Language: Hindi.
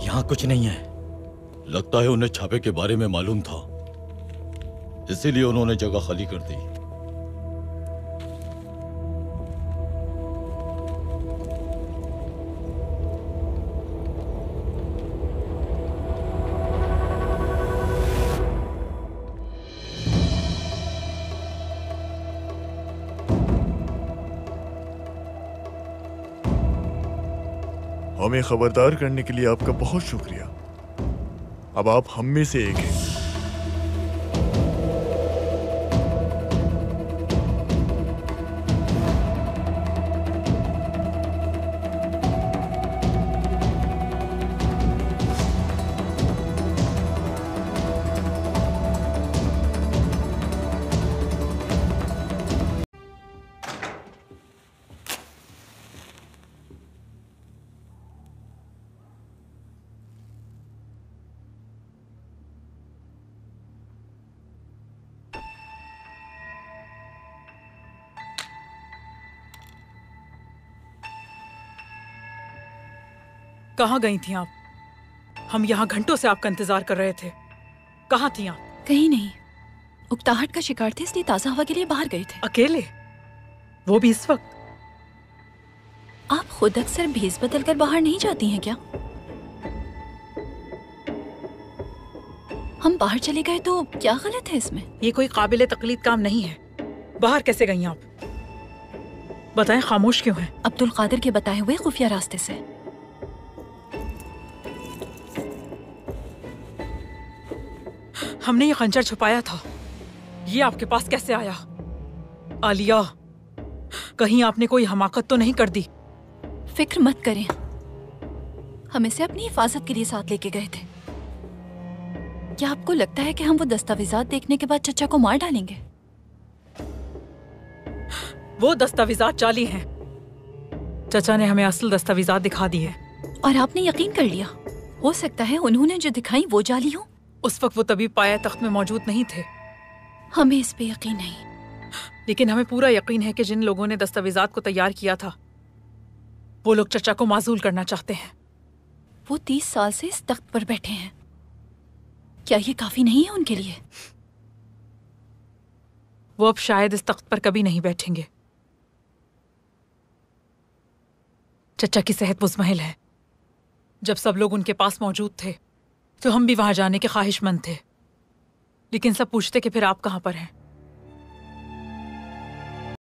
यहाँ कुछ नहीं है। लगता है उन्हें छापे के बारे में मालूम था, इसीलिए उन्होंने जगह खाली कर दी। हमें खबरदार करने के लिए आपका बहुत शुक्रिया। अब आप हम में से एक हैं। कहाँ गई थी आप? हम यहाँ घंटों से आपका इंतजार कर रहे थे। कहाँ थी आप? कहीं नहीं, उकताहट का शिकार थे, इसलिए ताजा हवा के लिए बाहर गए थे। अकेले? वो भी इस वक्त? आप खुद अक्सर भेस बदल कर बाहर नहीं जाती हैं क्या? हम बाहर चले गए तो क्या गलत है इसमें? ये कोई काबिले तकलीद काम नहीं है। बाहर कैसे गई आप? बताएं, खामोश क्यों हैं? अब्दुल कादिर के बताए हुए खुफिया रास्ते से। हमने ये खंजर छुपाया था, ये आपके पास कैसे आया? आलिया, कहीं आपने कोई हमाकत तो नहीं कर दी? फिक्र मत करें, हम इसे अपनी हिफाजत के लिए साथ लेके गए थे। क्या आपको लगता है कि हम वो दस्तावेजात देखने के बाद चचा को मार डालेंगे? वो दस्तावेजात जाली हैं। चचा ने हमें असल दस्तावेजात दिखा दिए और आपने यकीन कर लिया। हो सकता है उन्होंने जो दिखाई वो जाली हो। उस वक्त वो तबीब पाया तख्त में मौजूद नहीं थे। हमें इस पे यकीन नहीं, लेकिन हमें पूरा यकीन है कि जिन लोगों ने दस्तावेजात को तैयार किया था वो लोग चचा को माजूल करना चाहते हैं। वो 30 साल से इस तख्त पर बैठे हैं, क्या ये काफी नहीं है उनके लिए? वो अब शायद इस तख्त पर कभी नहीं बैठेंगे। चचा की सेहत मुज़महिल है। जब सब लोग उनके पास मौजूद थे तो हम भी वहां जाने के ख्वाहिशमंद थे, लेकिन सब पूछते कि फिर आप कहां पर हैं।